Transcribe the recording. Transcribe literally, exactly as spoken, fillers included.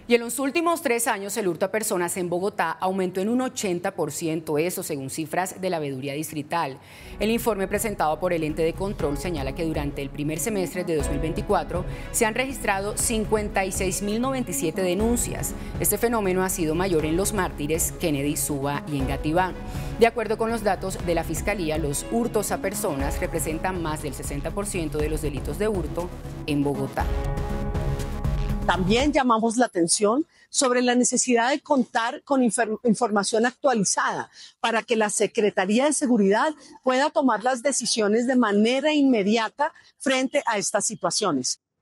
Y en los últimos tres años el hurto a personas en Bogotá aumentó en un ochenta por ciento, eso según cifras de la Veeduría Distrital. El informe presentado por el ente de control señala que durante el primer semestre de dos mil veinticuatro se han registrado cincuenta y seis mil noventa y siete denuncias. Este fenómeno ha sido mayor en Los Mártires, Kennedy, Suba y Engativá. De acuerdo con los datos de la Fiscalía, los hurtos a personas representan más del sesenta por ciento de los delitos de hurto en Bogotá. También llamamos la atención sobre la necesidad de contar con información actualizada para que la Secretaría de Seguridad pueda tomar las decisiones de manera inmediata frente a estas situaciones.